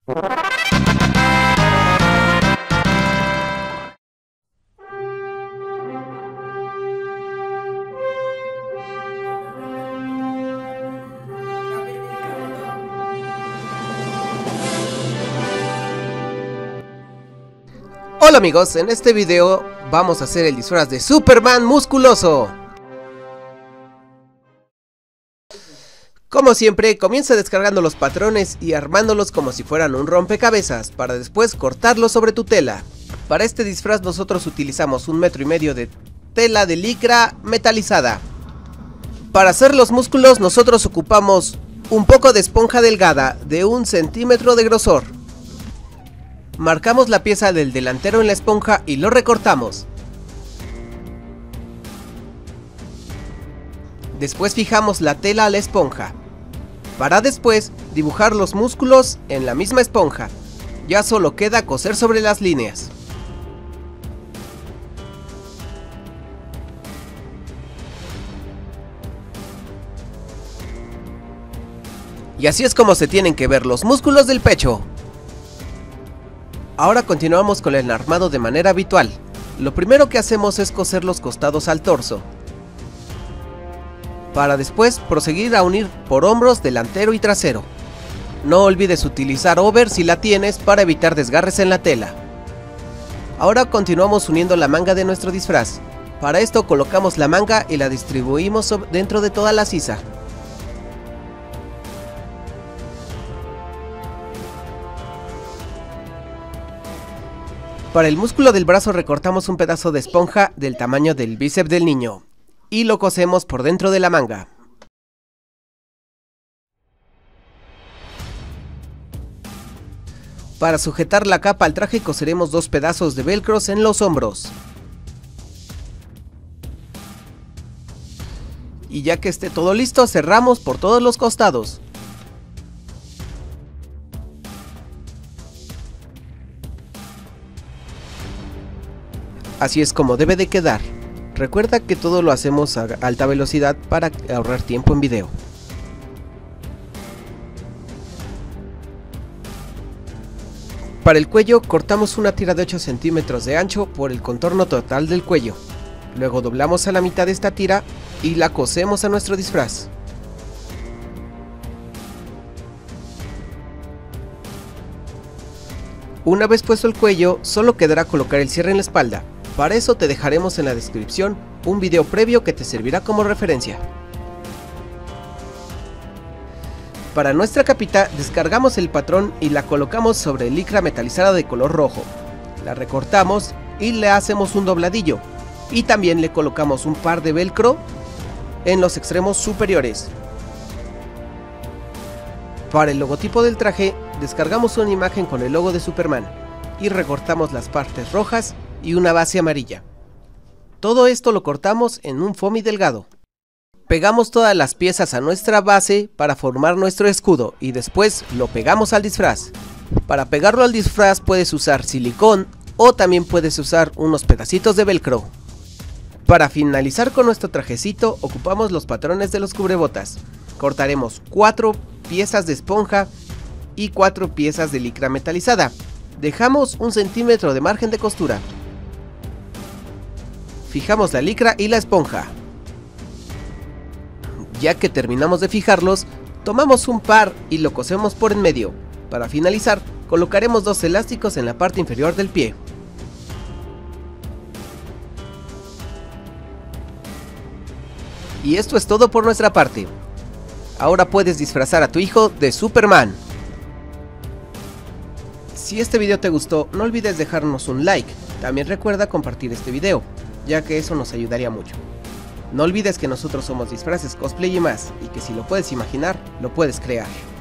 Hola amigos, en este video vamos a hacer el disfraz de Superman musculoso. Como siempre, comienza descargando los patrones y armándolos como si fueran un rompecabezas, para después cortarlos sobre tu tela. Para este disfraz nosotros utilizamos 1,5 metros de tela de licra metalizada. Para hacer los músculos nosotros ocupamos un poco de esponja delgada de 1 centímetro de grosor. Marcamos la pieza del delantero en la esponja y lo recortamos. Después fijamos la tela a la esponja, para después dibujar los músculos en la misma esponja. Ya solo queda coser sobre las líneas. Y así es como se tienen que ver los músculos del pecho. Ahora continuamos con el armado de manera habitual. Lo primero que hacemos es coser los costados al torso, para después proseguir a unir por hombros delantero y trasero. No olvides utilizar over si la tienes para evitar desgarres en la tela. Ahora continuamos uniendo la manga de nuestro disfraz. Para esto colocamos la manga y la distribuimos dentro de toda la sisa. Para el músculo del brazo recortamos un pedazo de esponja del tamaño del bíceps del niño y lo cosemos por dentro de la manga. Para sujetar la capa al traje coseremos 2 pedazos de velcros en los hombros. Y ya que esté todo listo, cerramos por todos los costados. Así es como debe de quedar. Recuerda que todo lo hacemos a alta velocidad para ahorrar tiempo en video. Para el cuello cortamos una tira de 8 centímetros de ancho por el contorno total del cuello. Luego doblamos a la mitad de esta tira y la cosemos a nuestro disfraz. Una vez puesto el cuello, solo quedará colocar el cierre en la espalda. Para eso te dejaremos en la descripción un video previo que te servirá como referencia. Para nuestra capita descargamos el patrón y la colocamos sobre licra metalizada de color rojo. La recortamos y le hacemos un dobladillo. Y también le colocamos un par de velcro en los extremos superiores. Para el logotipo del traje descargamos una imagen con el logo de Superman y recortamos las partes rojas y una base amarilla. Todo esto lo cortamos en un foamy delgado. Pegamos todas las piezas a nuestra base para formar nuestro escudo y después lo pegamos al disfraz. Para pegarlo al disfraz puedes usar silicón o también puedes usar unos pedacitos de velcro. Para finalizar con nuestro trajecito ocupamos los patrones de los cubrebotas. Cortaremos 4 piezas de esponja y 4 piezas de licra metalizada. Dejamos 1 centímetro de margen de costura. Fijamos la licra y la esponja. Ya que terminamos de fijarlos, tomamos un par y lo cosemos por en medio. Para finalizar, colocaremos 2 elásticos en la parte inferior del pie. Y esto es todo por nuestra parte. Ahora puedes disfrazar a tu hijo de Superman. Si este video te gustó, no olvides dejarnos un like. También recuerda compartir este video, ya que eso nos ayudaría mucho. No olvides que nosotros somos Disfraces, Cosplay y más, y que si lo puedes imaginar, lo puedes crear.